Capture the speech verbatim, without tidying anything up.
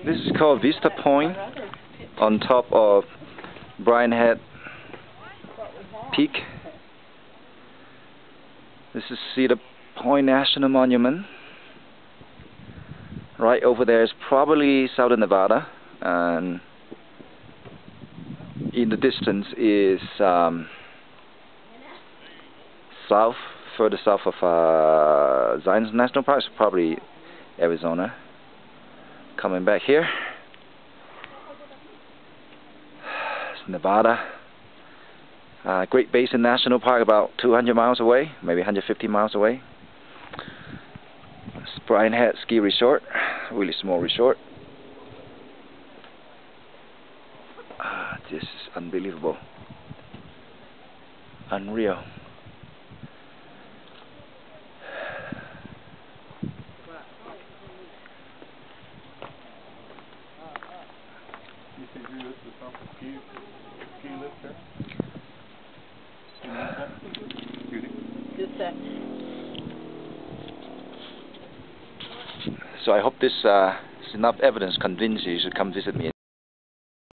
This is called Vista Point on top of Brian Head Peak. This is Cedar Point National Monument. Right over there is probably southern Nevada, and in the distance is um, south, further south of uh, Zion National Park, so probably Arizona. Coming back here, it's Nevada. Uh, Great Basin National Park, about two hundred miles away, maybe one hundred fifty miles away. It's Brian Head Ski Resort, really small resort. Uh, this is unbelievable, unreal. You think you used to stop the ski, ski lift there? Just that. So I hope this uh, is enough evidence convinces you to come visit me.